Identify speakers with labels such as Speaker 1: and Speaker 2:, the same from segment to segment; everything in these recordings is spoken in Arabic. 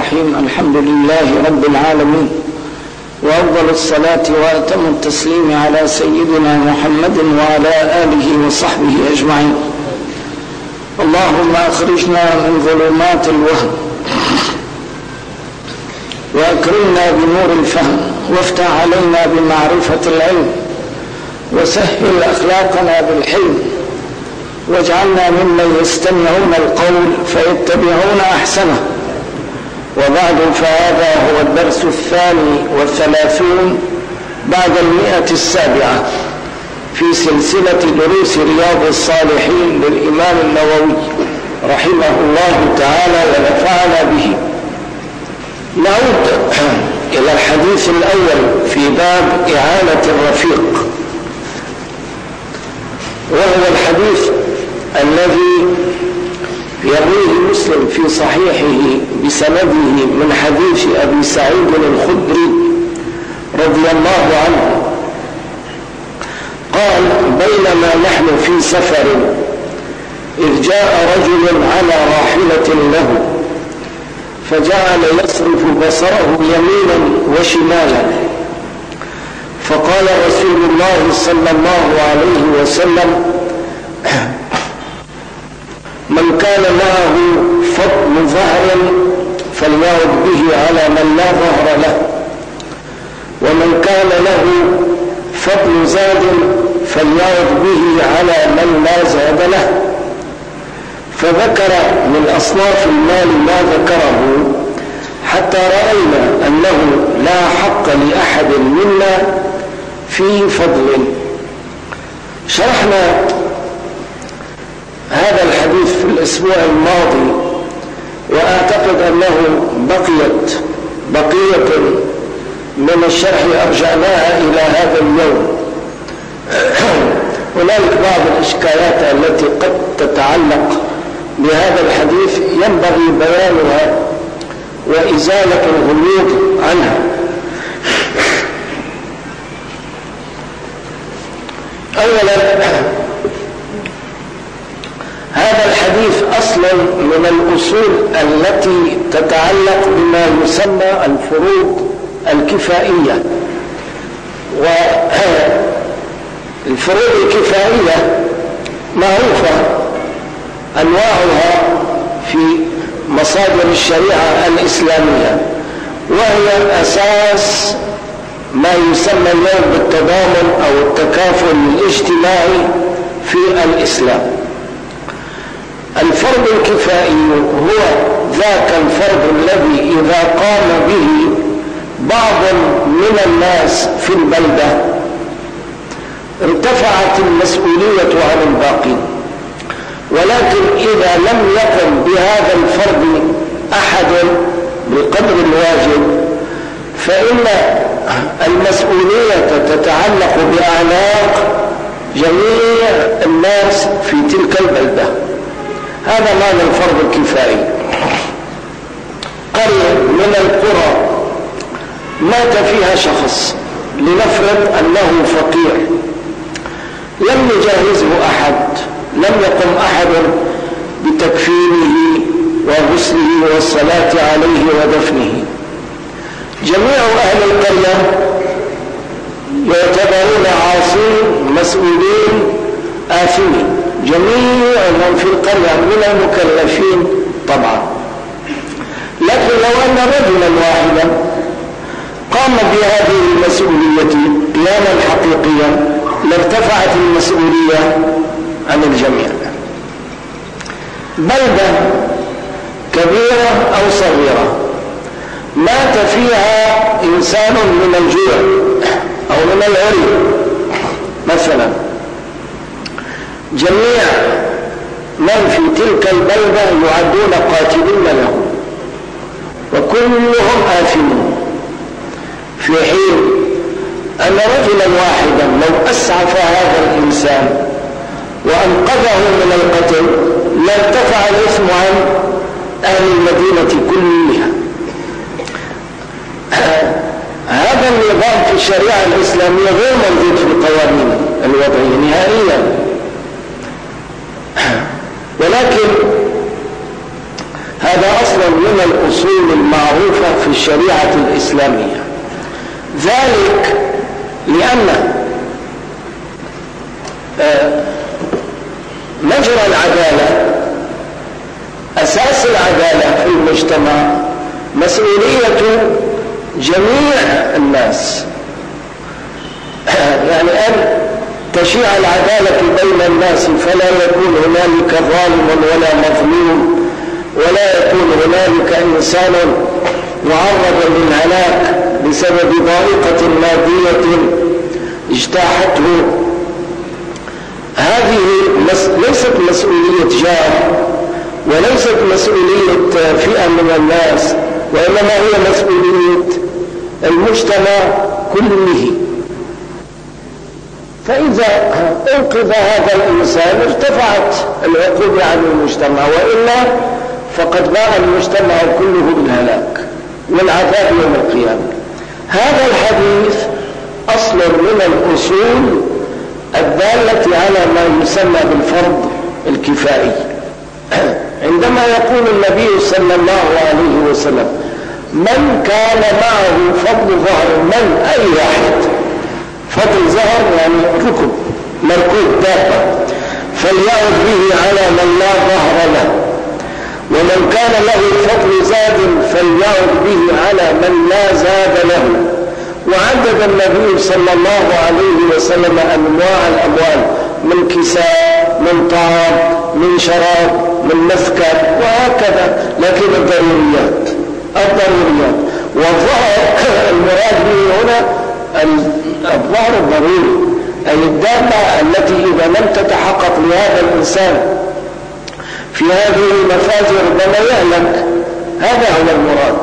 Speaker 1: الرحيم. الحمد لله رب العالمين، وأفضل الصلاة وأتم التسليم على سيدنا محمد وعلى آله وصحبه أجمعين. اللهم أخرجنا من ظلمات الوهم وأكرمنا بنور الفهم، وافتح علينا بمعرفة العلم، وسهل أخلاقنا بالحلم، واجعلنا ممن يستمعون القول فيتبعون أحسنه. وبعد، فهذا هو الدرس 32 بعد 107 في سلسلة دروس رياض الصالحين للإمام النووي رحمه الله تعالى ونفعنا به. نعود إلى الحديث الأول في باب إعانة الرفيق، وهو الحديث الذي يرويه مسلم في صحيحه بسنده من حديث أبي سعيد الخدري رضي الله عنه قال: بينما نحن في سفر إذ جاء رجل على راحلة له، فجعل يصرف بصره يمينا وشمالا، فقال رسول الله صلى الله عليه وسلم: من كان معه فضل ظهر فليعد به على من لا ظهر له، ومن كان له فضل زاد فليعد به على من لا زاد له. فذكر من أصناف المال ما ذكره، حتى رأينا أنه لا حق لأحد منا في فضل. شرحنا هذا الحديث في الأسبوع الماضي، وأعتقد أنه بقية من الشرح أرجعناها إلى هذا اليوم. هنالك بعض الإشكالات التي قد تتعلق بهذا الحديث ينبغي بيانها وإزالة الغموض عنها. أولا، هذا الحديث أصل من الأصول التي تتعلق بما يسمى الفروض الكفائية. والفروض الكفائية معروفة أنواعها في مصادر الشريعة الإسلامية، وهي أساس ما يسمى اليوم بالتضامن أو التكافل الاجتماعي في الإسلام. الفرض الكفائي هو ذاك الفرض الذي إذا قام به بعض من الناس في البلدة ارتفعت المسؤولية عن الباقين، ولكن إذا لم يقم بهذا الفرض أحد بقدر الواجب فإن المسؤولية تتعلق بأعناق جميع الناس في تلك البلدة. هذا معنى الفرض الكفائي. قرية من القرى مات فيها شخص، لنفرض أنه فقير، لم يجهزه أحد، لم يقم أحد بتكفينه وغسله والصلاة عليه ودفنه. جميع أهل القرية يعتبرون عاصين مسؤولين آثمين، جميعهم في القرية من المكلفين طبعا. لكن لو أن رجلا واحدا قام بهذه المسؤولية قياما حقيقيا لارتفعت المسؤولية عن الجميع. بلدة كبيرة أو صغيرة مات فيها إنسان من الجوع أو من العري مثلا، جميع من في تلك البلدة يعدون قاتلين له، وكلهم آثمون، في حين أن رجلا واحدا لو أسعف هذا الإنسان وأنقذه من القتل لارتفع الإثم عن أهل المدينة كلها. هذا النظام في الشريعة الإسلامية غير موجود في القوانين الوضعية نهائيا، ولكن هذا أصلا من الأصول المعروفة في الشريعة الإسلامية، ذلك لأن مجرى العدالة، أساس العدالة في المجتمع مسؤولية جميع الناس، يعني أن تشيع العدالة بين الناس فلا يكون هنالك ظالم ولا مظلوم، ولا يكون هنالك إنسان معرض للهلاك بسبب ضائقة مادية اجتاحته. هذه ليست مسؤولية جار، وليست مسؤولية فئة من الناس، وإنما هي مسؤولية المجتمع كله. فإذا انقذ هذا الإنسان ارتفعت العقوبة عن المجتمع، وإلا فقد باء المجتمع كله بالهلاك والعذاب يوم القيامة. هذا الحديث أصل من الأصول الدالة على ما يسمى بالفرض الكفائي. عندما يقول النبي صلى الله عليه وسلم: من كان معه فضل ظهر، من أي واحد، فضل ظهر يعني ركب مركوب دابة، فليعد به على من لا ظهر له، ومن كان له فضل زاد فليعد به على من لا زاد له. وعدد النبي صلى الله عليه وسلم أنواع الأموال، من كساء، من طعام، من شراب، من مسكن، وهكذا، لكن الضروريات. والظهر المراد به هنا الظهر الضروري، أي الدابة التي إذا لم تتحقق لهذا الإنسان في هذه المفازة ربما يهلك. هذا هو المراد.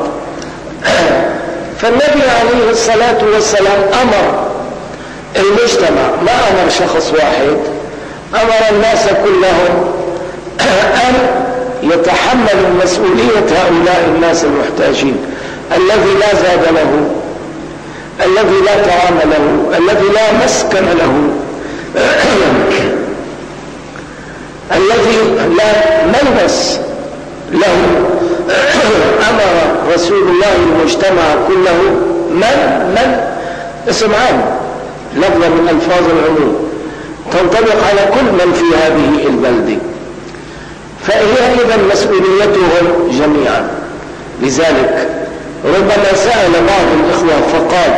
Speaker 1: فالنبي عليه الصلاة والسلام أمر المجتمع، ما أمر شخص واحد، أمر الناس كلهم أن يتحملوا مسؤولية هؤلاء الناس المحتاجين، الذي لا زاد له، الذي لا طعام له، الذي لا مسكن له، الذي لا ملبس له. أمر رسول الله المجتمع كله، من اسم عام، لفظة من ألفاظ العموم تنطبق على كل من في هذه البلدة، فهي إذن مسؤوليتهم جميعا. لذلك ربما سأل بعض الإخوة فقال: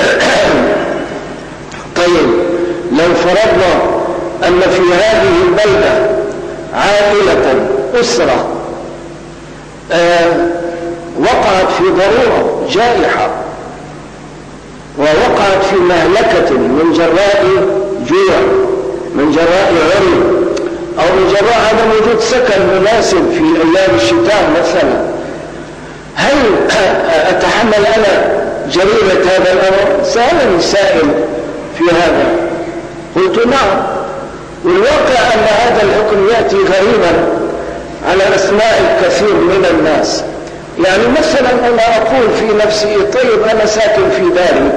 Speaker 1: طيب لو فرضنا أن في هذه البلدة عائلة، أسرة وقعت في ضرورة جائحة، ووقعت في مهلكة من جراء جوع، من جراء عري، أو من جراء عدم وجود سكن مناسب في أيام الشتاء مثلا، هل أتحمل أنا جريمة هذا الأمر؟ سألني سائل في هذا، قلت نعم. والواقع أن هذا الحكم يأتي غريبا على أسماء الكثير من الناس. يعني مثلا أنا أقول في نفسي: طيب أنا ساكن في داري،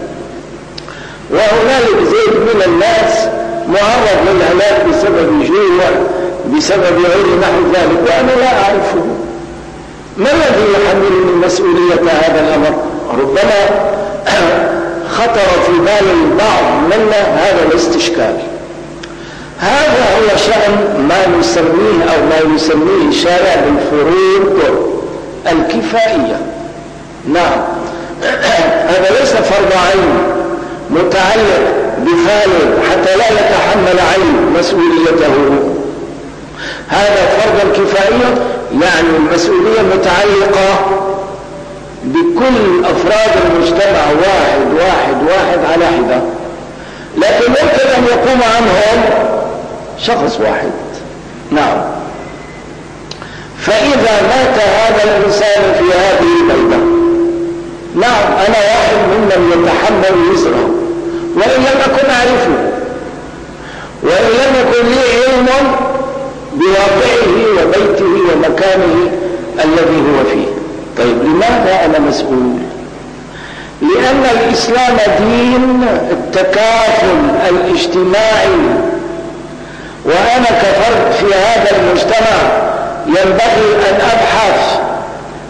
Speaker 1: وهنالك زيد من الناس معرض للهلاك بسبب جوع، بسبب عري، نحو ذلك، وأنا لا أعرفه. ما الذي يحملني مسؤولية هذا الأمر؟ ربما خطر في بال البعض منا هذا الاستشكال. هذا هو شأن ما نسميه أو ما يسميه الشارع بالفروض الكفائية. نعم، هذا ليس فرض عين متعلق بفعل حتى لا يتحمل عين مسؤوليته. هذا فرض كفائية، يعني المسؤولية متعلقة بكل أفراد المجتمع واحد على حدة، لكن يمكن أن يقوم عنهم شخص واحد. نعم. فإذا مات هذا الإنسان في هذه البلدة، نعم أنا واحد ممن يتحمل وزره، وإن لم أكن أعرفه، وإن لم يكن لي علم بواقعه وبيته ومكانه الذي هو فيه. طيب لماذا أنا مسؤول؟ لأن الإسلام دين التكافل الاجتماعي، وأنا كفرد في هذا المجتمع ينبغي أن أبحث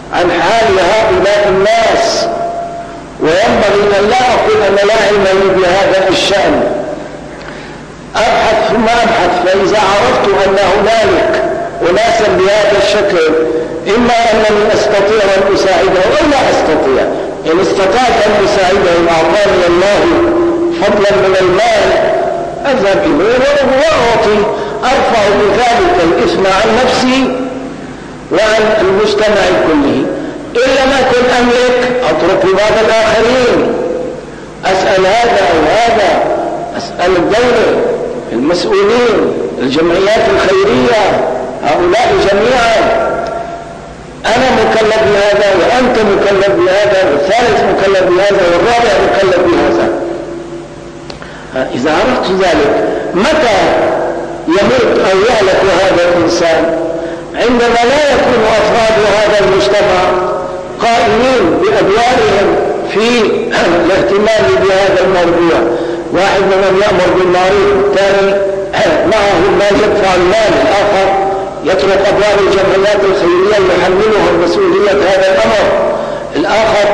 Speaker 1: وينبغي أن لا أقول أن لا علم لي بهذا الشأن، أبحث ثم أبحث، فإذا عرفت أن هنالك أناسا بهذا الشكل إما أنني أستطيع أن أساعده أو لا أستطيع. إن استطعت أن أساعده أعطاني الله فضلا من المال أذهب إليه وأعطي، أرفع بذلك الإثم عن نفسي وعن المجتمع كله. إن لم أكن أملك أترك لبعض الآخرين، أسأل هذا أو هذا، أسأل الدولة، المسؤولين، الجمعيات الخيرية، هؤلاء جميعا. أنا مكلف بهذا وأنت مكلف بهذا والثالث مكلف بهذا والرابع مكلف بهذا. إذا عرفت ذلك متى يموت أو يهلك هذا الإنسان؟ عندما لا يكون أفراد هذا المجتمع قائمين بأدوارهم في الاهتمام بهذا الموضوع. واحد منهم يأمر بالمعروف، الثاني معه المال يدفع المال، الآخر يترك أبواب الجمعيات الخيرية يحملهم مسؤولية هذا الأمر، الآخر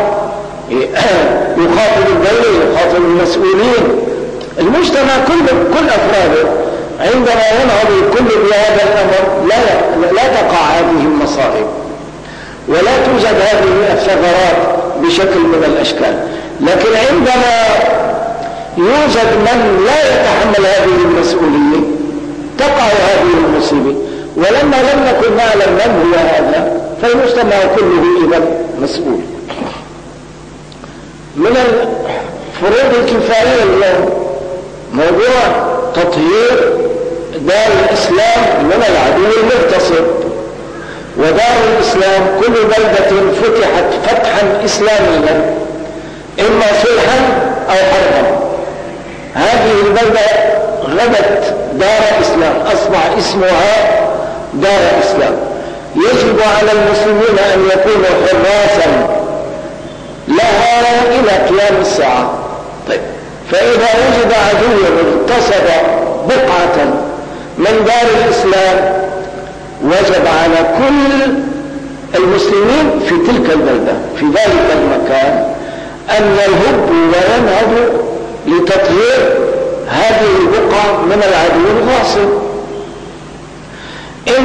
Speaker 1: يخاطب الدولة، يخاطب المسؤولين، المجتمع كل أفراده. عندما ينهض الكل بهذا الأمر لا تقع هذه المصائب ولا توجد هذه الثغرات بشكل من الأشكال. لكن عندما يوجد من لا يتحمل هذه المسؤولية تقع هذه المصيبة. ولما لم نكن نعلم من هو هذا فالمجتمع كله إذا مسؤول. من الفروض الكفائية اليوم موضوع تطهير دار الإسلام من العدو المغتصب. ودار الإسلام كل بلدة فتحت فتحا إسلاميا إما صلحا أو حربا، هذه البلدة غدت دار إسلام، أصبح اسمها دار إسلام. يجب على المسلمين أن يكونوا حراسا لها إلى قيام الساعة. طيب، فإذا وجد عدو اغتصب بقعة من دار الإسلام وجب على كل المسلمين في تلك البلدة في ذلك المكان أن يهبوا وينهضوا لتطهير هذه البقعة من العدو الغاصب. إن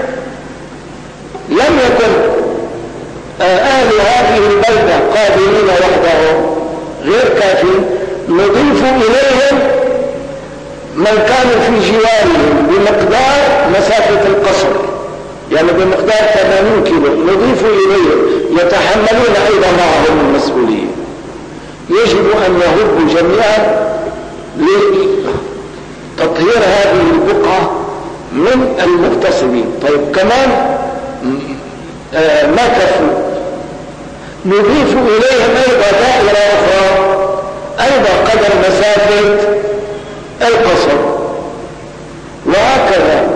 Speaker 1: لم يكن أهل هذه البلدة قادرين وحدهم غير كافين، نضيف إليهم من كانوا في جوارهم بمقدار مسافة القصر، يعني بمقدار 80 كيلو، نضيف إليهم يتحملون أيضا معهم المسؤولية. يجب أن يهبوا جميعا لتطهير هذه البقعة من المغتصبين. طيب، كمان ما كفوا، نضيف إليهم أيضا دائرة أخرى أيضا قدر مسافة القصر، وهكذا.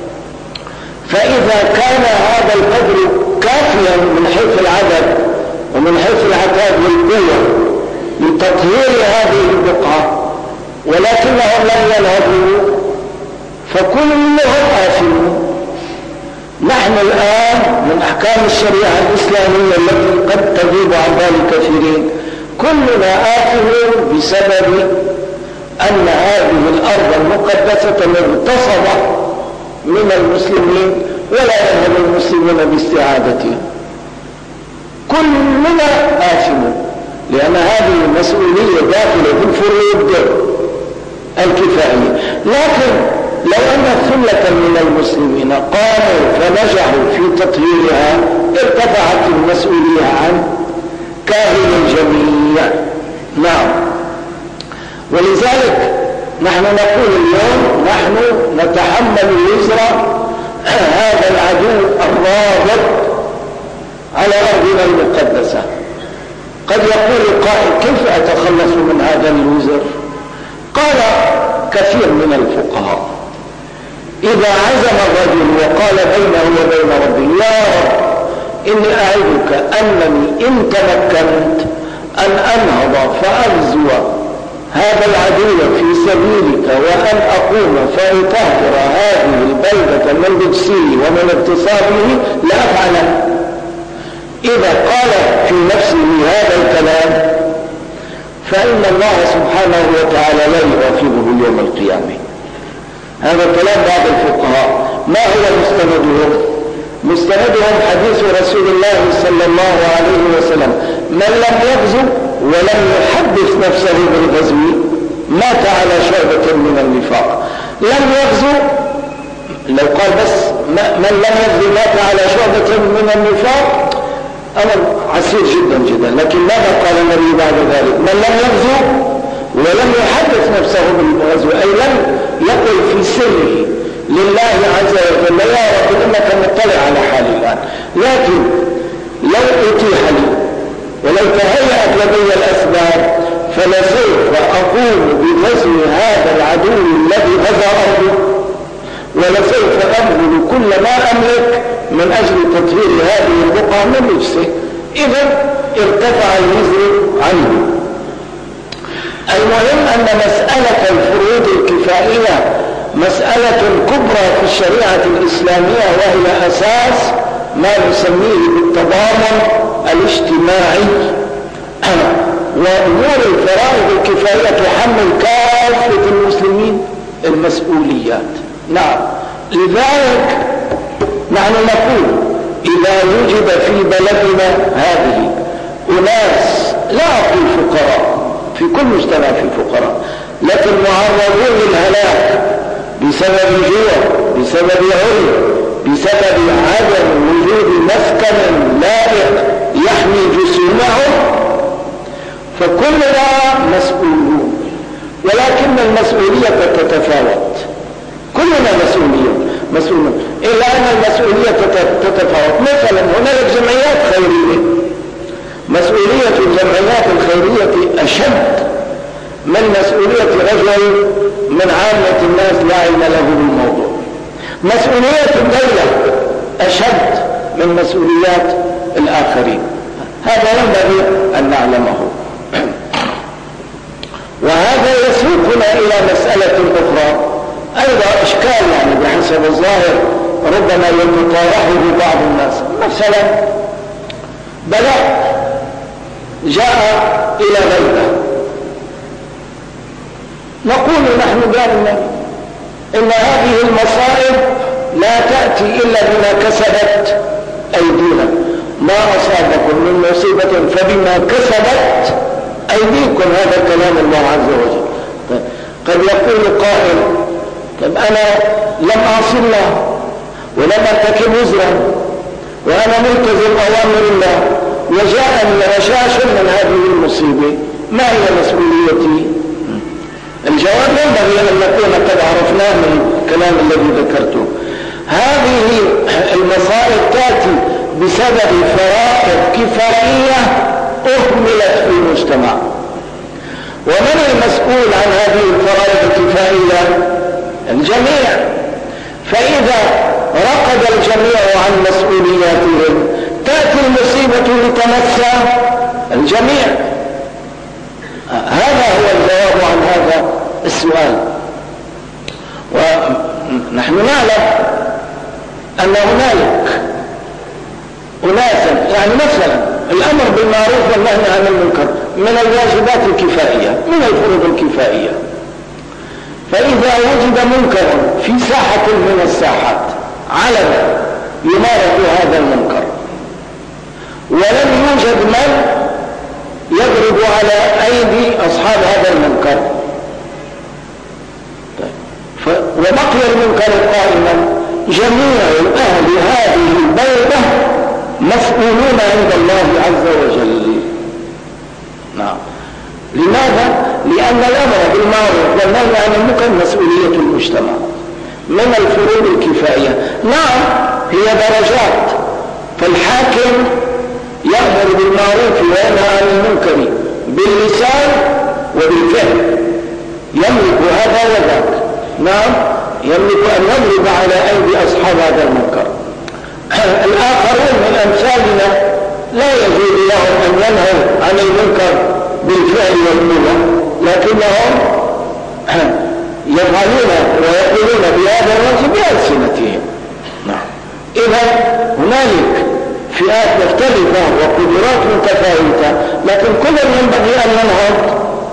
Speaker 1: فإذا كان هذا القدر كافيا من حيث العدد ومن حيث العتاد والقوة لتطهير هذه البقعة ولكنهم لم ينهضوا فكلهم آثمون. نحن الآن من أحكام الشريعة الإسلامية التي قد تغيب عن بال كثيرين كلنا آثمون بسبب أن هذه الأرض المقدسة مغتصبة من المسلمين ولا ينهض المسلمون باستعادتها. كلنا آثمون لأن هذه المسؤولية داخلة في الفروض الكفائية. لكن لو أن ثلة من المسلمين قاموا فنجحوا في تطهيرها ارتفعت المسؤولية عن كاهل الجميع. نعم، ولذلك نحن نقول اليوم نحن نتحمل وزر هذا العدو الرابط على أرضنا المقدسة. قد يقول قائل كيف أتخلص من هذا الوزر؟ قال كثير من الفقهاء إذا عزم الرجل وقال بينه وبين ربه يا رب إني أعدك أنني إن تمكنت أن أنهض فأغزو هذا العدو في سبيلك وأن أقوم فأطهر هذه البلدة من رجسه ومن اغتصابه لأفعله. إذا قال في نفسه هذا الكلام فإن الله سبحانه وتعالى لا يعاقبه يوم القيامة. هذا كلام بعض الفقهاء. ما هو مستندهم؟ مستندهم حديث رسول الله صلى الله عليه وسلم: من لم يغزو ولم يحدث نفسه بالغزو مات على شعبة من النفاق. لم يغزو، لو قال بس من لم يغزو مات على شعبة من النفاق أمر عسير جدا جدا، لكن ماذا قال النبي بعد ذلك؟ من لم يغزو ولم يحدث نفسه بالغزو، أي لم يقل في سره لله عز وجل: يا رب إنك مطلع على حالي الآن، لكن لو أتيح لي ولو تهيأت لدي الأسباب فلسوف أقوم بغزو هذا العدو الذي غزا أرضه، ولسوف أبذل كل ما أملك من أجل تطهير هذه البقعة من نفسه. إذا ارتفع الوزر عنه. المهم أن مسألة الفروض الكفائية مسألة كبرى في الشريعة الإسلامية، وهي أساس ما نسميه بالتضامن الاجتماعي. وأمور الفرائض الكفائية تحمل كافة المسلمين المسؤوليات. نعم، لذلك نحن نقول إذا وجد في بلدنا هذه أناس، لا أقول فقراء، في كل مجتمع في فقراء، لكن معرضون للهلاك بسبب جوع، بسبب عري، بسبب عدم وجود مسكن لائق يحمي جسومهم، فكلنا مسؤولون، ولكن المسؤولية تتفاوت. كلنا مسؤولون، إلا أن المسؤولية تتفاوت. مثلا هناك جمعيات خيرية، مسؤولية الجمعيات الخيرية أشد من مسؤولية رجل من عامة الناس لا علم له بالموضوع. مسؤولية الدولة أشد من مسؤوليات الآخرين. هذا ينبغي أن نعلمه. وهذا يسوقنا إلى مسألة أخرى أيضا إشكال، يعني بحسب الظاهر ربما يتطارحه بعض الناس. مثلا بلاء جاء إلى بيته، نقول نحن دائما إن هذه المصائب لا تأتي إلا بما كسبت أيدينا. ما أصابكم من مصيبة فبما كسبت أيديكم، هذا كلام الله عز وجل. قد يقول قائل: طب أنا لم أعصي الله ولم أرتكب وزرا وأنا ملتزم أوامر الله، وجاءني رشاش من هذه المصيبة، ما هي مسؤوليتي؟ الجواب ينبغي أن نكون قد عرفناه من الكلام الذي ذكرته. هذه المصائب تأتي بسبب فرائض كفائية أهملت في المجتمع. ومن المسؤول عن هذه الفرائض الكفائية؟ الجميع. فإذا رقد الجميع عن مسؤولياتهم تأتي المصيبة لتمس الجميع. هذا هو الجواب عن هذا السؤال. ونحن نعلم أن هنالك أناسا، يعني مثلا الأمر بالمعروف والنهي عن المنكر من الواجبات الكفائية، من الفروض الكفائية. فإذا وجد منكر في ساحة من الساحات علنا يمارس هذا المنكر، ولم يوجد من يضرب على أيدي أصحاب هذا المنكر، وبقي المنكر قائما، جميع أهل هذه البلدة مسؤولون عند الله عز وجل. نعم. لماذا؟ لأن الأمر بالمعروف والنهي عن المنكر مسؤولية المجتمع من الفروض الكفائية. نعم، هي درجات، فالحاكم يأمر بالمعروف وينهى عن المنكر باللسان وبالفعل، يملك هذا وذاك. نعم، يملك أن يضرب على أيدي أصحاب هذا المنكر. الآخرون من أمثالنا لا يجوز لهم أن ينهوا عن المنكر بالفعل والقوة، لكنهم يفعلون ويقولون بهذا الوجه بألسنتهم. نعم. إذا هنالك فئات مختلفة وقدرات متفاوتة، لكن كل ينبغي أن ينهض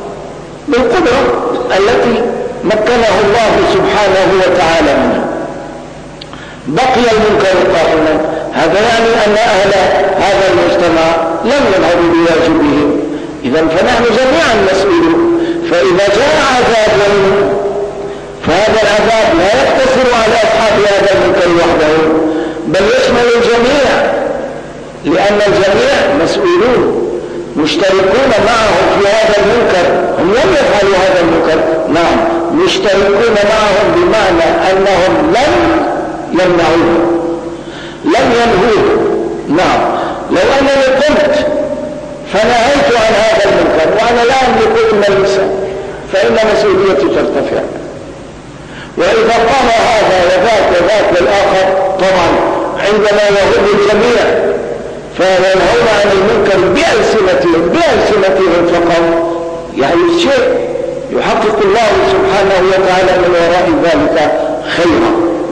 Speaker 1: بالقدرة التي مكنه الله سبحانه وتعالى منها. بقي المنكر قائما، هذا يعني أن أهل هذا المجتمع لم ينهضوا بواجبهم، إذا فنحن جميعا مسؤولون. فإذا جاء عذاب فهذا العذاب لا يقتصر على أصحاب هذا المنكر وحدهم، بل يشمل الجميع، لأن الجميع مسؤولون مشتركون معهم في هذا المنكر. هم لم يفعلوا هذا المنكر، نعم، مشتركون معهم بمعنى أنهم لم يمنعوه، لم ينهوه. نعم، لو أنني قمت فنهيت عن هذا المنكر وأنا لا أملك إلا اللسان فإن مسؤوليتي ترتفع. وإذا قام هذا وذاك وذاك والآخر، طبعا عندما يهب الجميع فينهون عن المنكر بألسنتهم فقط، يعني شيء يحقق الله سبحانه وتعالى من وراء ذلك خيرا.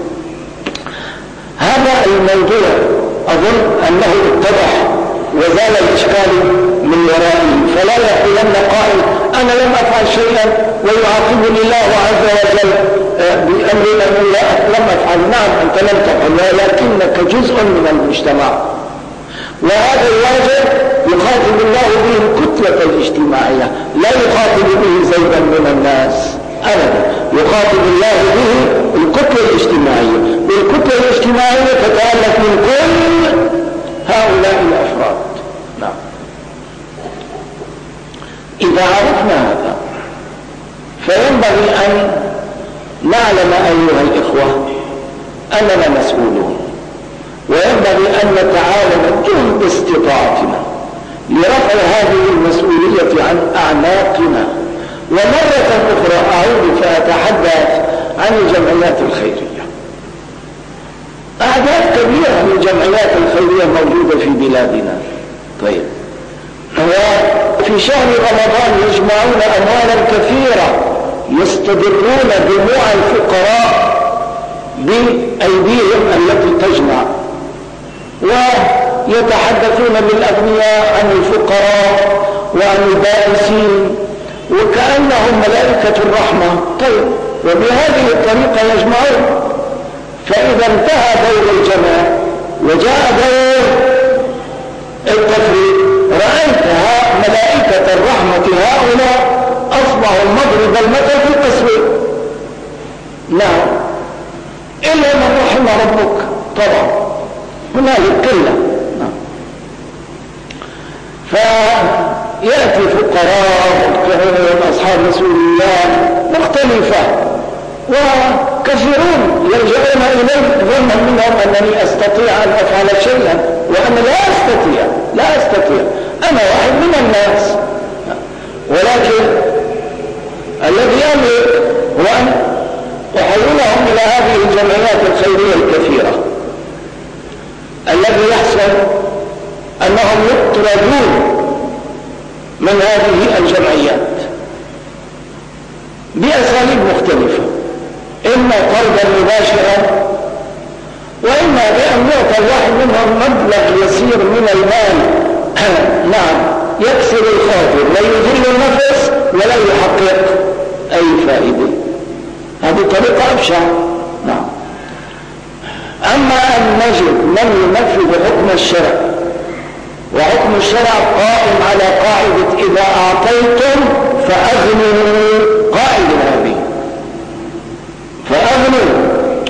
Speaker 1: هذا الموضوع أظن أنه اتضح وزال الإشكال من ورائه، فلا يقولن قائل أنا لم أفعل شيئا ويعاقبني الله عز وجل بأمر أنه لم أفعل. نعم، أنت لم تفعل ولكنك جزء من المجتمع، وهذا الواجب يخاطب الله به الكتلة الاجتماعية، لا يخاطب به زيدا من الناس أبدا، يخاطب الله به الكتلة الاجتماعية، والكتلة الاجتماعية تتألف من كل هؤلاء الأفراد. نعم، إذا عرفنا هذا فينبغي أن نعلم أيها الإخوة أننا مسؤولون، وينبغي أن نتعاون جهد استطاعتنا لرفع هذه المسؤولية عن أعناقنا. ومرة أخرى أعود فأتحدث عن الجمعيات الخيرية. أعداد كبيرة من الجمعيات الخيرية موجودة في بلادنا. طيب، وفي شهر رمضان يجمعون أموالا كثيرة يستدرون دموع الفقراء بأيديهم التي تجمع، ويتحدثون للأغنياء عن الفقراء وعن البائسين وكأنهم ملائكة الرحمة. طيب، وبهذه الطريقة يجمعون. فإذا انتهى دور الجمع وجاء دور التفريق، رأيت ملائكة الرحمة هؤلاء أصبحوا مضرب المثل في التسويق. نعم، إلا من رحم ربك، طبعا هنالك قلة. نعم، فيأتي فقراء أصحاب مسؤوليات مختلفة، وكثيرون يلجؤون إليه ظنا منهم أنني أستطيع أن أفعل شيئا، وأنا لا أستطيع، أنا واحد من الناس. ولكن الذي أملك هو أن أحولهم إلى هذه الجمعيات الخيرية الكثيرة، الذي يحصل أنهم يطردون من هذه الجمعيات بأساليب مختلفة، إما طردا مباشرا، وإما بأن يعطى الواحد منهم مبلغ يسير من المال نعم، يكسر الخاطر، لا يذل النفس ولا يحقق أي فائدة. هذه طريقة أبشع. نعم، أما أن نجد من ينفذ حكم الشرع، وحكم الشرع قائم على قاعدة إذا أعطيتم فأغنوا، قاعدة هذه فأغنوا.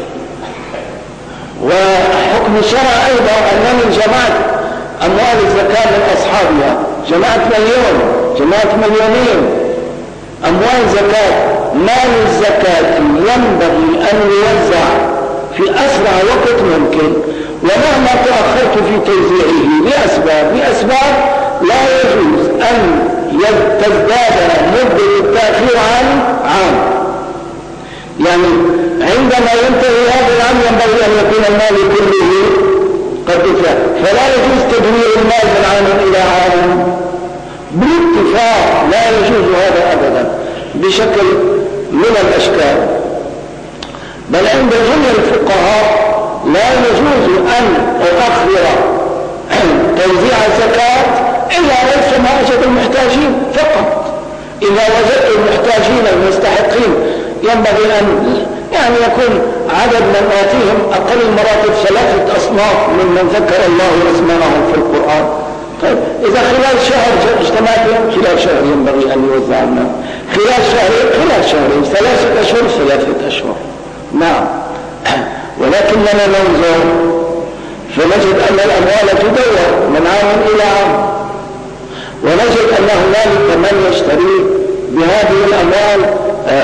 Speaker 1: وحكم الشرع أيضا أنني جمعت أموال الزكاة من أصحابها، جمعت مليون، جمعت مليونين أموال زكاة. مال الزكاة ينبغي أن يوزع في أسرع وقت ممكن، ومهما تأخرت في توزيعه لأسباب لا يجوز أن تزداد مدة التأخير عن عام. يعني عندما ينتهي هذا العام ينبغي أن يكون المال كله قد دفع، فلا يجوز تدوير المال من عام إلى عام بالاتفاق، لا يجوز هذا أبدا بشكل من الأشكال. بل عند جميع الفقهاء لا يجوز أن أؤخر توزيع الزكاة إلا ليس ما أجد المحتاجين فقط. إذا وجدت من المستحقين ينبغي أن يعني يكون عدد من آتيهم أقل المراتب 3 أصناف ممن ذكر الله اسمائهم في القرآن. طيب إذا خلال شهر اجتمعتم خلال شهر ينبغي أن يوزع الناس، خلال شهرين 3 أشهر 3 أشهر. نعم. ولكننا ننظر فنجد أن الأموال تدور من عام إلى عام، ونجد أن هنالك من يشتري بهذه الأموال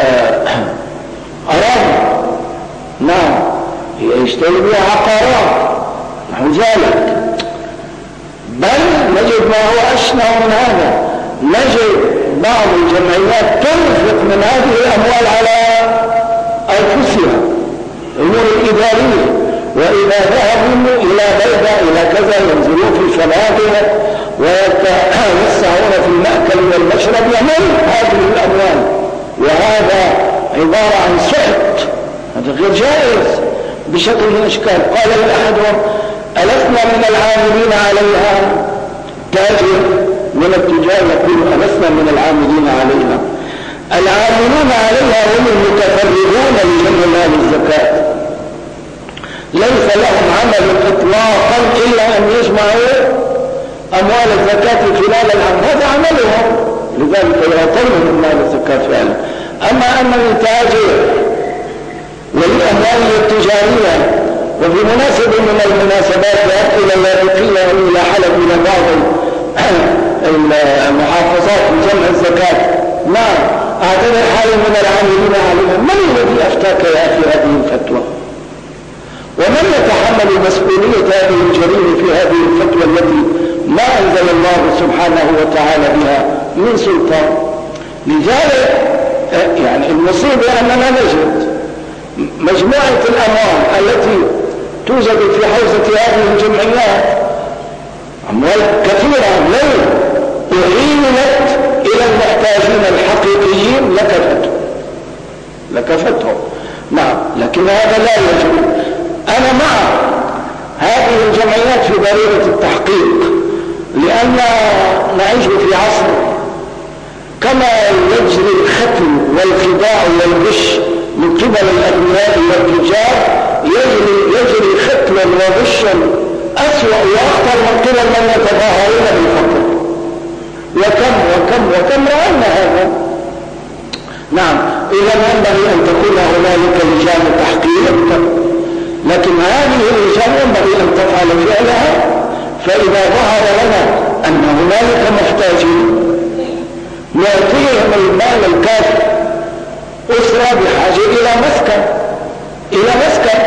Speaker 1: أراضي، نعم، يشتري بها عقارات نحو ذلك. بل نجد ما هو أشنع من هذا، نجد بعض الجمعيات تنفق من هذه الأموال على أنفسها الأمور الإدارية، وإذا ذهبوا إلى بلدة إلى كذا ينزلون في فنادق ويتوسعون في المأكل والمشرب يمل هذه الأموال، وهذا عبارة عن سحت، هذا غير جائز بشكل من الأشكال. قال أحدهم: ألسنا من العاملين عليها؟ تاجر من التجار يقول: ألسنا من العاملين عليها؟ العاملون عليها هم المتفرغون لجمع مال الزكاة، ليس لهم عمل إطلاقا إلا أن يجمعوا أموال الزكاة خلال العام، هذا عملهم، لذلك يعطون من مال الزكاة فعلا. أما أنني تاجر ولأموالي التجارية وفي مناسبة من المناسبات ذهبت إلى اللاذقية إلى حلب إلى بعض المحافظات لجمع الزكاة، نعم، أعتبر حالي من العاملين عليها. من الذي أفتاك يا أخي هذه الفتوى؟ ومن يتحمل مسؤولية هذه الجريمة في هذه الفتوى التي ما أنزل الله سبحانه وتعالى بها من سلطان؟ لذلك يعني المصيبة أننا نجد مجموعة الأموال التي توجد في حوزة هذه الجمعيات أموال كثيرة لو أعينت إلى المحتاجين الحقيقيين لكفتهم. نعم، لكن هذا لا يجوز. أنا مع هذه الجمعيات في ضرورة التحقيق، لأن نعيش في عصر كما يجري الختم والخداع والغش من قبل الأغنياء والتجار، يجري ختما وغشا أسوأ وأخطر من قبل من يتظاهرون بالفقر. وكم رأينا هذا. نعم، إذا ينبغي أن تكون هنالك لجان تحقيق، لكن هذه اللجان ينبغي أن تفعل فعلها. فإذا ظهر لنا أن هنالك محتاجين نعطيهم المال الكافي. أسرة بحاجة إلى مسكن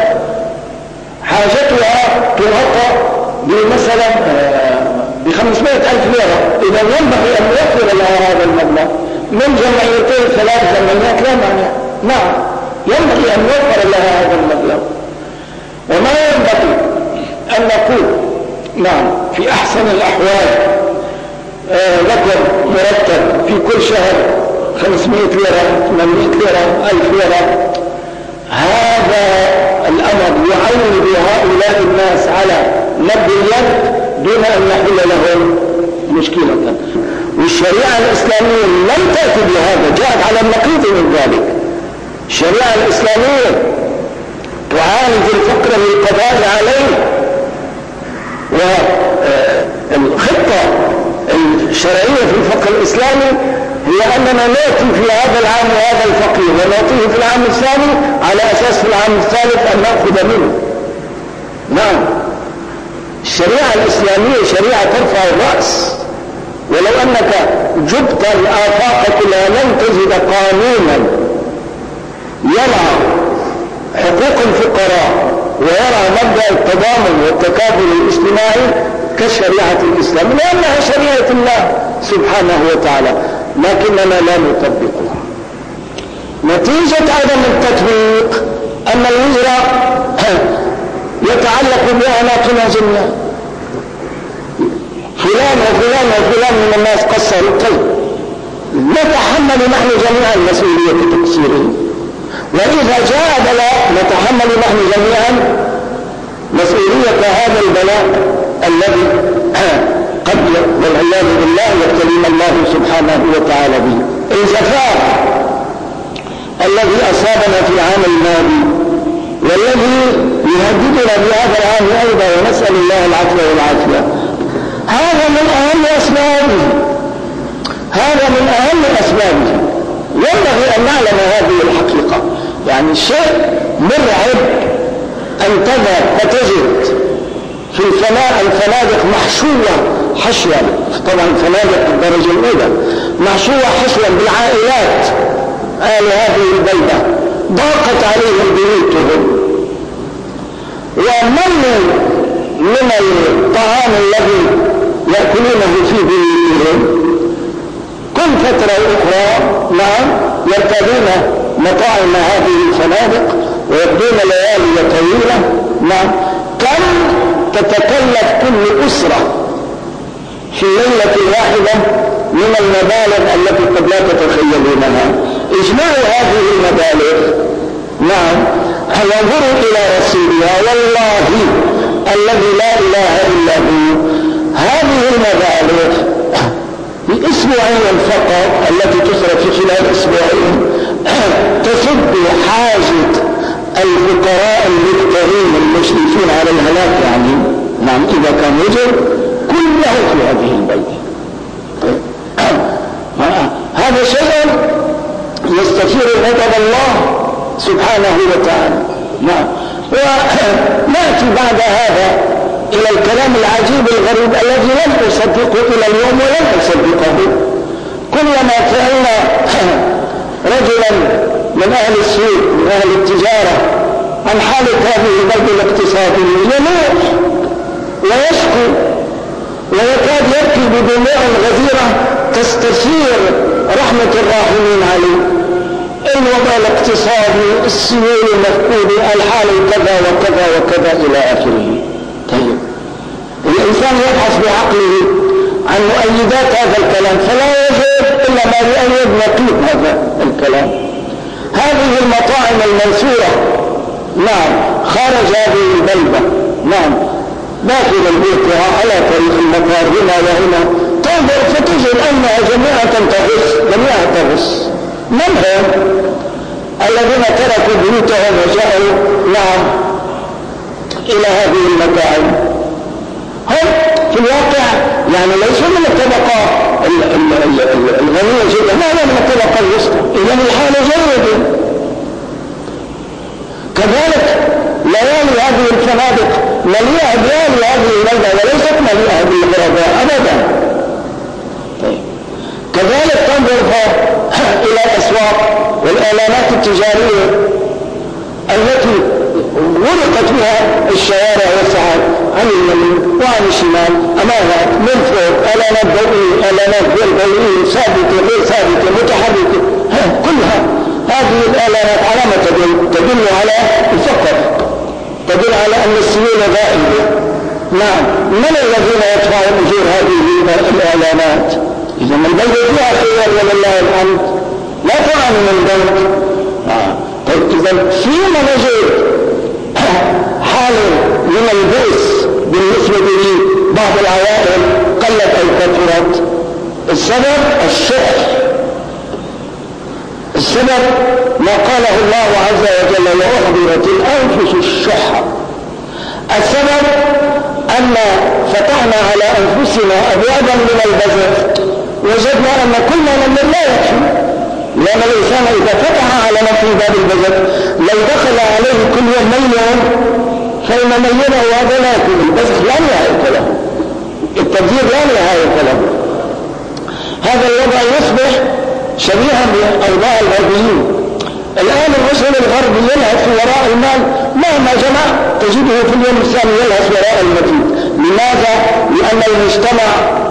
Speaker 1: حاجتها تغطى بمثلا ب500,000 ليرة، إذا ينبغي أن يوفر لها هذا المبلغ من جمعيتين 3 جمعيات لا مانع. نعم، ينبغي أن يوفر لها هذا المبلغ. وما ينبغي أن نقول نعم في أحسن الأحوال لكم مرتب في كل شهر 500 ليرة 800 ليرة 1000 ليرة. هذا الأمر يعود هؤلاء الناس على نبذ اليد دون أن يحل لهم مشكلة. والشريعة الإسلامية لم تأتي بهذا، جاءت على النقيض من ذلك. الشريعة الإسلامية تعالج الفقر للقضاء عليه، والخطة الشرعية في الفقر الإسلامي هي أننا نأتي في هذا العام وهذا الفقير ونأتيه في العام الثاني على أساس في العام الثالث أن نأخذ منه. نعم، الشريعة الإسلامية شريعة ترفع الرأس. ولو أنك جبت الآفاق كلها لن تجد قانونا يرعى حقوق الفقراء ويرعى مبدأ التضامن والتكافل الاجتماعي كالشريعة الإسلامية، لأنها شريعة الله سبحانه وتعالى، لكننا لا نطبقها. نتيجة عدم التطبيق أن الوزر يتعلق بأعناقنا جميعا. فلان وفلان وفلان من الناس قصروا القلب، نتحمل نحن جميعا مسؤولية تقصيره. وإذا جاء بلاء نتحمل نحن جميعا مسؤولية هذا البلاء الذي قد والعياذ بالله يبتلينا الله سبحانه وتعالى به. الجفاف الذي أصابنا في العام الماضي والذي يهددنا بهذا العام أيضا، ونسأل الله العفو والعافية. هذا من أهم أسبابه، هذا من أهم أسبابه. ينبغي أن نعلم هذه الحقيقة. يعني شيء مرعب أن تذهب فتجد في الفنادق محشوة حشوا، طبعا فنادق الدرجة الأولى محشوة حشوا بالعائلات أهل هذه البلدة، ضاقت عليهم بيوتهم وملوا من الطعام الذي يأكلونه في بيوتهم. كل فترة أخرى يرتادون مطاعم هذه الفنادق ويقضون ليالي طويلة. كم تتكلف كل أسرة في ليلة واحدة من المبالغ التي قد لا تتخيلونها. اجمعوا هذه المبالغ وانظروا إلى رسولها، والله الذي لا إله إلا هو هذه المبالغ بأسبوعين فقط التي تصرف في خلال أسبوعين تسد حاجة الفقراء المضطرين المشرفين على الهلاك، يعني إذا كان يوجد كله في هذه البلدة. هذا شيء يستثير غضب الله سبحانه وتعالى. ونأتي بعد هذا إلى الكلام العجيب الغريب الذي لم أصدقه إلى اليوم ولم أصدقه. كلما سألنا رجلا من أهل السوق من أهل التجارة عن حالة هذه البلد الاقتصادية ينوح ويشكو ويكاد يبكي بدموع غزيرة تستثير رحمة الراحمين عليه. الوضع الاقتصادي، السيول المفقود، الحال كذا وكذا وكذا إلى آخره. طيب الإنسان يبحث بعقله عن مؤيدات هذا الكلام فلا يجد إلا ما يؤيد نقيض هذا الكلام. هذه المطاعم المنصورة خارج هذه البلدة داخل البيئة على طريق المطار هنا وهنا، تنظر فتجد أنها جميعا تغص. من هم الذين تركوا بيوتهم وجاءوا إلى هذه المطاعم؟ هم في الواقع يعني ليسوا من الطبقة الغنية جدا، لا من الطبقة الوسطى. إذن الحالة جيدة. كذلك ليالي هذه الفنادق مليئة بليالي هذه البلدة وليست مليئة بالغرباء أبدا. طيب. كذلك تنظر إلى الأسواق والإعلانات التجارية التي ورقت بها الشوارع والساعات عن اليمين وعن الشمال أمامها من فوق، إعلانات ضوئية، إعلانات ضوئية ثابتة غير ثابتة متحركة، كلها هذه الإعلانات على ما تدل على الفقر، تدل على أن السيولة ضائعة. من الذين يدفعون أجور هذه الإعلانات؟ إذا من البلد فيها خير ولله الحمد، لا تعاني من ذلك. طيب إذا فيما نجد حال من البؤس بالنسبة لبعض العوائل قلت أو كثرت. السبب الشح، السبب ما قاله الله عز وجل وأحضرت الأنفس الشح. السبب أن فتحنا على أنفسنا أبوابا من البذخ وجدنا أن كل من لا يكفي، لأن الإنسان إذا فتح على نفسه باب البذخ لو دخل عليه كل يوم مليون فإن مليونه هذا لا يكون البذخ لا نهاية له، التبذير لا نهاية له. هذا الوضع يصبح شبيها بأوضاع الغربيين. الآن الرجل الغربي يلهث وراء المال، مهما جمع تجده في اليوم الثاني يلهث وراء المزيد. لماذا؟ لأن المجتمع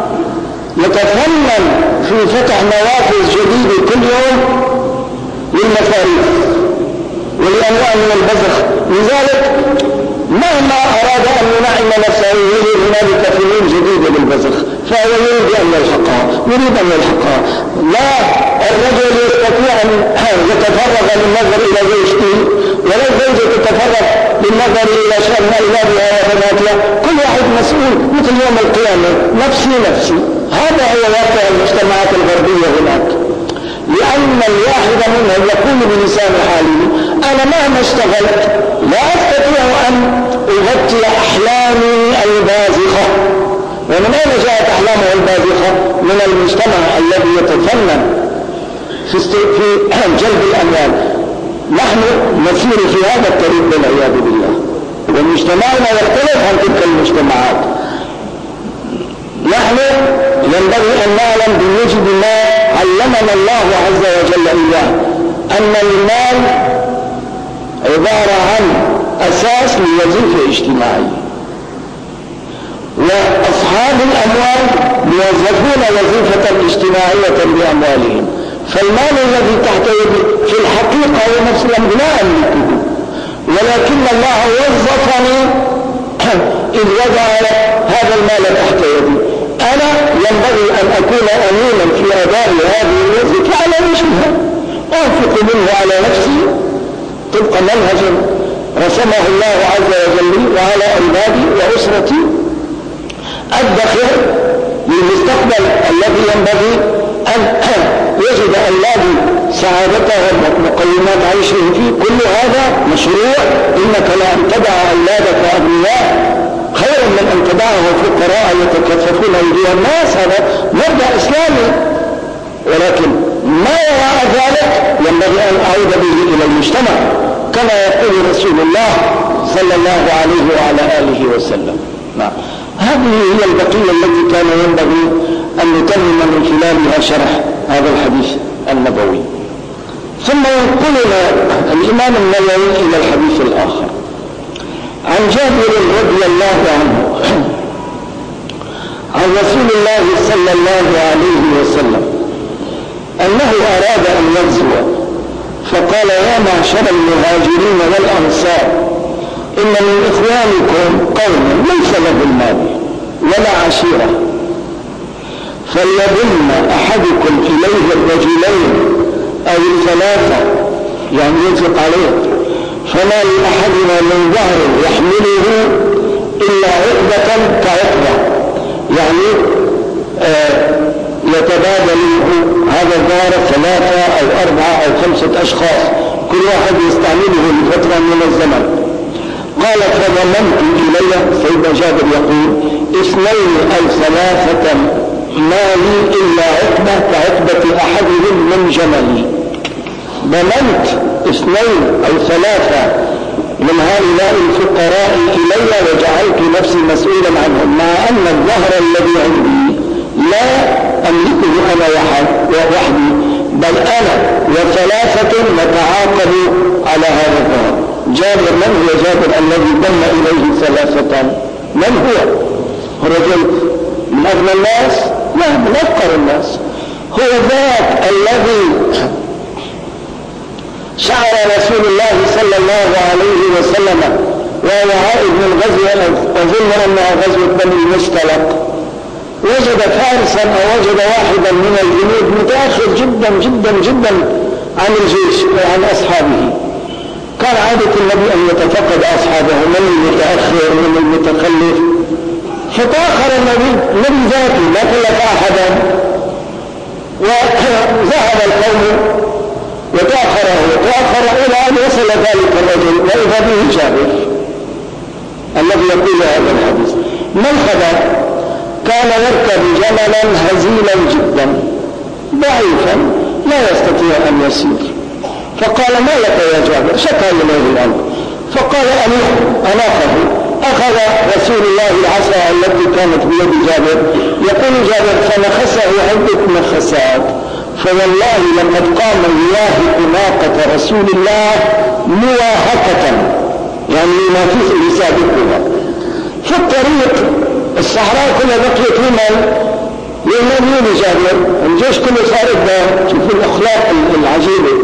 Speaker 1: يتفنن في فتح نوافذ جديدة كل يوم للمصاريف ولأنواع من البذخ. لذلك مهما أراد أن ينعم نفسه يجد هنالك فنون جديدة بالبذخ فهو يريد أن يلحقها. لا الرجل يستطيع أن يتفرغ للنظر إلى زوجته ولا الزوجة تتفرغ للنظر إلى شأن أولادها وبناتها، كل واحد مسؤول مثل يوم القيامة، نفسي. هذا هو واقع المجتمعات الغربية هناك. لأن الواحد منهم يقول بلسان حاله أنا مهما اشتغلت لا أستطيع أن أغطي أحلامي البازخة. ومن أين جاءت أحلامه البازخة؟ من المجتمع الذي يتفنن في جلب الأموال. نحن نسير في هذا الطريق والعياذ بالله، ومجتمعنا يختلف عن تلك المجتمعات. نحن ينبغي أن نعلم بوجود ما علمنا الله عز وجل إياه، أن المال عبارة عن أساس لوظيفة اجتماعية، وأصحاب الأموال يوظفون وظيفة اجتماعية بأموالهم. فالمال الذي تحت يدي في الحقيقة هو نفس الأمر لا أملكه، ولكن الله وظفني إذ وضع هذا المال تحت يدي. أنا ينبغي أن أكون أمينا في أداء هذه الوظيفة على وجهها، أنفق منه على نفسي طبق منهج رسمه الله عز وجل وعلى عبادي وأسرتي، أدخر للمستقبل الذي ينبغي أن يجد أولادي سعادتهم ومقومات عيشهم فيه. كل هذا مشروع. إنك لأن تدع أولادك أغنياء خير من أن تدعهم فقراء يتكففون أيديهم الناس. هذا مبدأ إسلامي، ولكن ما وراء ذلك ينبغي أن أعود به إلى المجتمع كما يقول رسول الله صلى الله عليه وعلى آله وسلم. نعم، هذه هي البقية التي كان ينبغي أن نتمم من خلالها شرح هذا الحديث النبوي. ثم ينقلنا الإمام النووي إلى الحديث الآخر عن جابر رضي الله عنه عن رسول الله صلى الله عليه وسلم أنه أراد أن يغزو، فقال يا معشر المهاجرين والأنصار إن من إخوانكم قوما ليس له المال ولا عشيرة، فليضم أحدكم إليه الرجلين أو الثلاثة، يعني ينفق عليه، فما لأحدنا من ظهر يحمله إلا عقبة كعقبة، يعني يتبادل هذا الظهر 3 أو 4 أو 5 أشخاص كل واحد يستعمله لفترة من الزمن. قال فضمنت إليه، سيدنا جابر يقول 2 أو 3 ما لي إلا عقبة كعقبة أحدهم من جملي. ضمنت 2 أو 3 من هؤلاء الفقراء إلي وجعلت نفسي مسؤولا عنهم، مع أن الظهر الذي عندي لا أملكه أنا وحدي، بل أنا و3 نتعاقب على هذا الظهر. جابر من هو جابر الذي ضم إليه 3؟ من هو؟ رجل من أغنى الناس؟ لا، من أفقر الناس. هو ذاك الذي شعر رسول الله صلى الله عليه وسلم وهو عائد من غزوة، أظن أنها غزوة بني المستلق، وجد فارسا أو وجد واحدا من الجنود متأخر جدا جدا جدا عن الجيش وعن أصحابه. كان عادة النبي أن يتفقد أصحابه من المتأخر ومن المتخلف، فتأخر النبي ذاته لا كلف أحدا، وذهب القوم وتأخر إلى أن وصل ذلك الرجل وإذا به جابر الذي يقول هذا الحديث. ما الخبر؟ كان يركب جملا هزيلا جدا ضعيفا لا يستطيع أن يسير، فقال ما لك يا جابر؟ شكى إليه الأمر، فقال أناخه. أخذ رسول الله العصا التي كانت بيد جابر، يقول جابر فنخسه عدة نخسات، فوالله لقد قام يواهق ناقة رسول الله مواهقة، يعني ما فيه يسابقها في الطريق. الصحراء كلها بقيت لمن جابر، الجيش كله صار قدام. شوفوا الأخلاق العجيبة.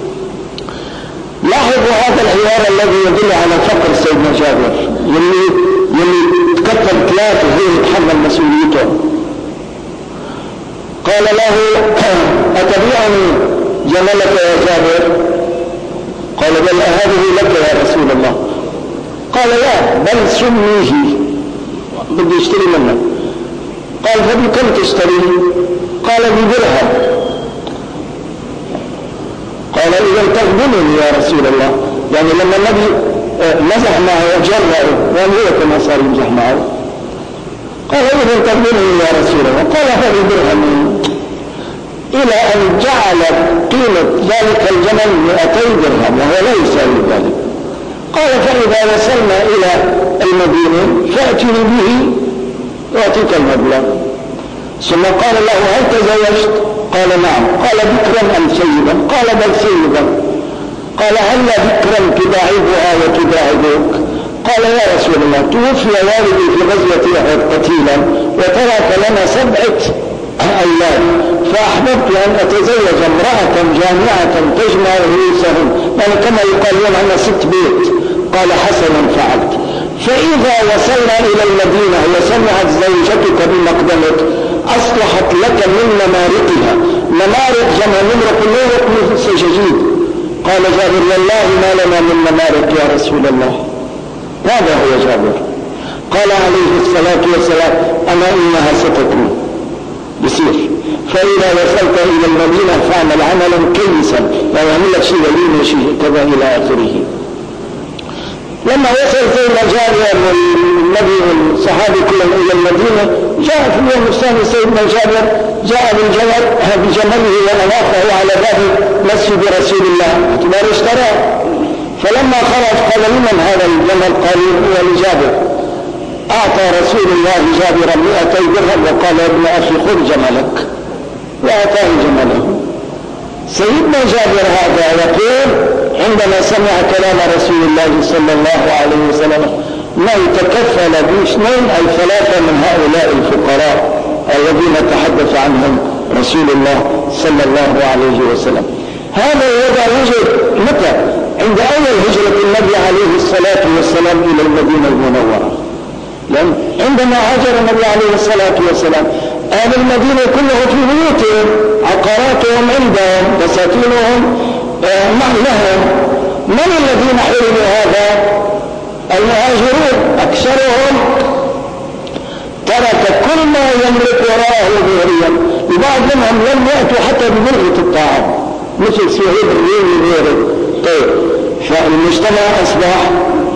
Speaker 1: لاحظوا هذا الحوار الذي يدل على فقر سيدنا جابر، يلي تكتل 3 وهي يتحمل مسؤوليته. قال له أتبيعني جملك يا جابر؟ قال بل هذه لك يا رسول الله. قال لا، بل سميه، بدي اشتري منك. قال فبكم تشتري؟ قال ب1 درهم. تخدمني يا رسول الله؟ يعني لما النبي مزح معه وجرأه وأن هو كما صار يمزح معه، قال إذا تخدمني يا رسول الله. قال هذه درهم، إلى أن جعل قيمة ذلك الجمل 200 درهم وهو لا يساوي ذلك. قال فإذا وصلنا إلى المدينة فأتني به وأعطيك المبلغ. ثم قال له هل تزوجت؟ قال نعم. قال بكرا أم سيدا؟ قال بل سيدا. قال هل بكرا تداعبها وتداعبك؟ قال يا رسول الله توفي والدي في غزوة أحد قتيلا وترك لنا 7 أولاد، فأحببت أن أتزوج امرأة جامعة تجمع رؤوسهم، يعني كما يقالون عنا 6 بيت. قال حسنا فعلت. فإذا وصلنا إلى المدينة وسمعت زوجتك بمقدمك أصلحت لك من نمارقها. نمارق جمع نمرق، نمرق مثل جديد. قال جابر والله ما لنا من نمارق يا رسول الله. هذا هو جابر. قال عليه الصلاة والسلام أما إنها ستكون بسير، فإذا وصلت إلى المدينة فاعمل عملا كيسا، لا يعمل لك شيء ولين وشيء كذا إلى آخره. لما وصل سيدنا جابر والنبي والصحابي كلهم إلى المدينة، جاء في اليوم الثاني سيدنا جابر جاء بجمله وأناخه على باب مسجد رسول الله اعتبار اشتراه. فلما خرج قال لمن هذا الجمل؟ قالوا هو لجابر. أعطى رسول الله جابرا 200 درهم وقال يا ابن أخي خذ جملك، وأعطاه جمله. سيدنا جابر هذا يقول عندما سمع كلام رسول الله صلى الله عليه وسلم ما يتكفل ب2 أو 3 من هؤلاء الفقراء الذين تحدث عنهم رسول الله صلى الله عليه وسلم. هذا الوضع وجد متى؟ عند أول هجرة النبي عليه الصلاة والسلام إلى المدينة المنورة. لأن عندما هاجر النبي عليه الصلاة والسلام أهل المدينة كله في بيوتهم، عقاراتهم عندهم، بساتينهم لهم. من الذين حرموا هذا؟ المهاجرون. أكثرهم ترك كل ما يملك وراءه ظهريا. البعض منهم لم يأتوا حتى ببلغة الطعام مثل سهيد الريم وغيره. طيب فالمجتمع أصبح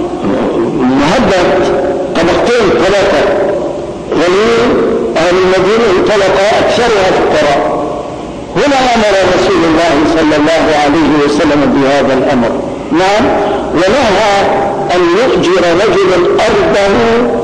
Speaker 1: مهدد، 2 3 غنيين. أهل المدينة انطلق أكثرها فقراء. هنا أمر رسول الله صلى الله عليه وسلم بهذا الأمر. نعم، ونهى أن يؤجر رجل أرضه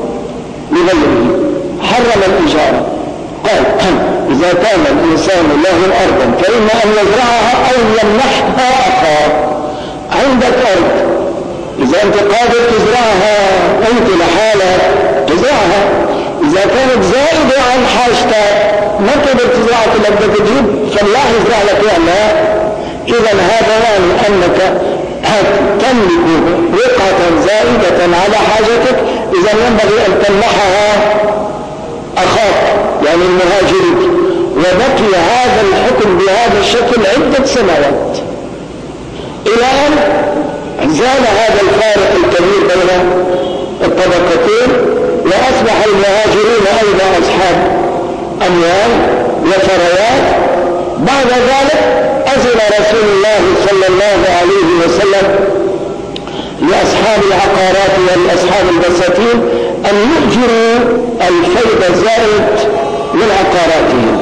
Speaker 1: لغيره، حرم الإجارة. قال إذا كان الإنسان له أرضا فإما أن يزرعها أو يمنحها أخاه. عندك أرض، إذا أنت قادر تزرعها أنت لحالك تزرعها، إذا كانت زائدة عن حاجتك ما تقدر تزرعها إلا بدك تجيب فلاح يزرع لك إياها. إذا هذا يعني أنك تملك رقعة زائدة على حاجتك، إذا ينبغي أن تمنحها أخاك يعني المهاجرين. وبقي هذا الحكم بهذا الشكل عدة سنوات إلى أن زال هذا الفارق الكبير بين الطبقتين، وأصبح المهاجرون أيضا أصحاب أموال وثروات. بعد ذلك أذن رسول الله صلى الله عليه وسلم لأصحاب العقارات ولأصحاب البساتين أن يؤجروا الفيض الزائد من عقاراتهم.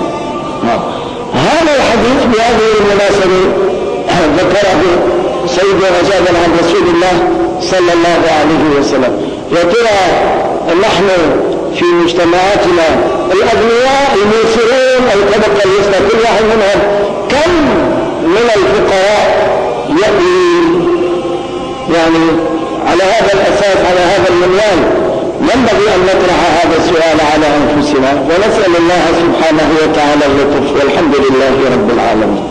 Speaker 1: هذا الحديث بهذه المناسبة ذكره سيدنا جابر عن رسول الله صلى الله عليه وسلم. يا ترى نحن في مجتمعاتنا الأغنياء الموسرون الطبقة الوسطى كل واحد منهم كم من الفقراء يأوي يعني على هذا الأساس على هذا المنوال؟ ينبغي أن نطرح هذا السؤال على أنفسنا ونسأل الله سبحانه وتعالى اللطف، والحمد لله رب العالمين.